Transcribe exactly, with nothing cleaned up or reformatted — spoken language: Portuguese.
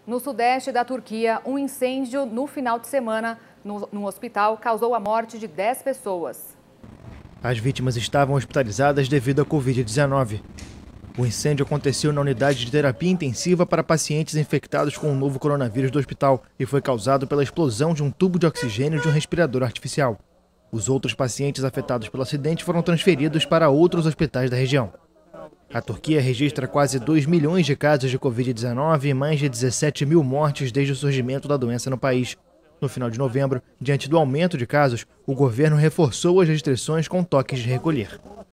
No sudeste da Turquia, um incêndio no final de semana no, no hospital causou a morte de dez pessoas. As vítimas estavam hospitalizadas devido à covid dezenove. O incêndio aconteceu na unidade de terapia intensiva para pacientes infectados com o novo coronavírus do hospital e foi causado pela explosão de um tubo de oxigênio de um respirador artificial. Os outros pacientes afetados pelo acidente foram transferidos para outros hospitais da região. A Turquia registra quase dois milhões de casos de covid dezenove e mais de dezessete mil mortes desde o surgimento da doença no país. No final de novembro, diante do aumento de casos, o governo reforçou as restrições com toques de recolher.